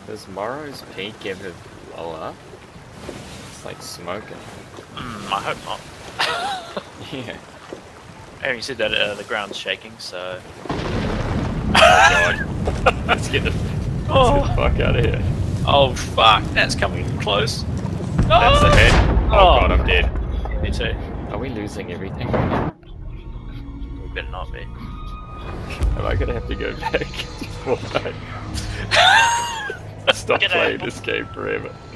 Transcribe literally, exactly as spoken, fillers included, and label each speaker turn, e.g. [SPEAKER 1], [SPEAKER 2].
[SPEAKER 1] Does Morrow's peak ever blow up? It's like smoking.
[SPEAKER 2] Mm, I hope not.
[SPEAKER 1] Yeah.
[SPEAKER 2] Having said that, uh, the ground's shaking, so...
[SPEAKER 1] Oh god. Let's get the, let's
[SPEAKER 2] Oh.
[SPEAKER 1] get the fuck out of here.
[SPEAKER 2] Oh fuck, that's coming close.
[SPEAKER 1] That's
[SPEAKER 2] Oh.
[SPEAKER 1] ahead. Oh,
[SPEAKER 2] Oh.
[SPEAKER 1] god, I'm dead.
[SPEAKER 2] Yeah, me too.
[SPEAKER 1] Are we losing everything right now?
[SPEAKER 2] We better not be.
[SPEAKER 1] Am I gonna have to go back to Fortnite? Stop
[SPEAKER 2] Get
[SPEAKER 1] playing
[SPEAKER 2] out.
[SPEAKER 1] this game forever.